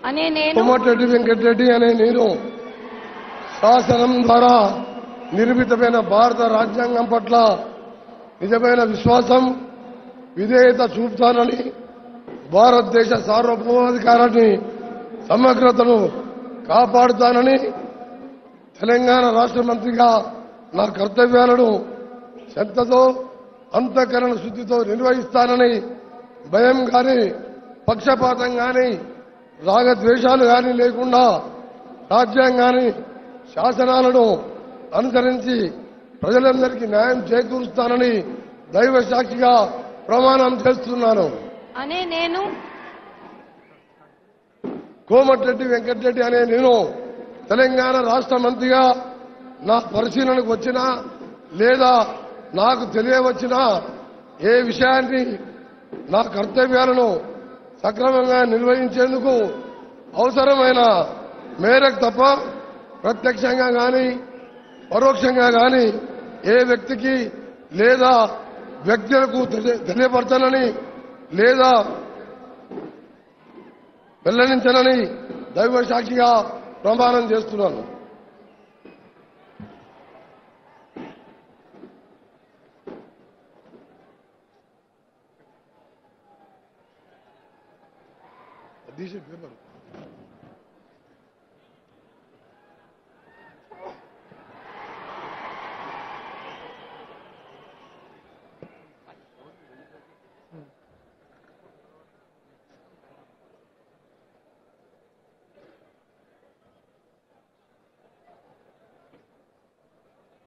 అనే నేను కోమటిరెడ్డి వెంకటరెడ్డి అనే నేను శాసనం ద్వారా నిర్మితమైన భారత రాజ్యాంగం పట్ల నిజమైన విశ్వాసం విధేయత చూపుతానని భారతదేశ సార్వభౌమాధికారాన్ని సమగ్రతను కాపాడుతానని తెలంగాణ రాష్ట్ర మంత్రిగా నా కర్తవ్యాలను శ్రద్ధతో అంతఃకరణ శుద్ధితో నిర్వహిస్తానని భయం గాని పక్షపాతం గాని రాగద్వేషాలు గాని లేకుండా రాజ్యాంగాన్ని శాసనాలను అనుసరించి ప్రజలందరికీ న్యాయం చేకూరుస్తానని దైవ సాక్షిగా ప్రమాణం చేస్తున్నాను అనే నేను కోమటిరెడ్డి వెంకటరెడ్డి అనే నేను తెలంగాణ రాష్ట్ర మంత్రిగా నా పరిశీలనకు వచ్చినా లేదా నాకు తెలియవచ్చినా ఏ విషయాన్ని నా కర్తవ్యాలను సక్రమంగా నిర్వహించేందుకు అవసరమైన మేరకు తప్ప ప్రత్యక్షంగా గాని పరోక్షంగా గాని ఏ వ్యక్తికి లేదా వ్యక్తులకు తెలియపరచనని లేదా వెల్లడించనని దైవ సాక్షిగా ప్రమాణం చేస్తున్నాను. పేపర్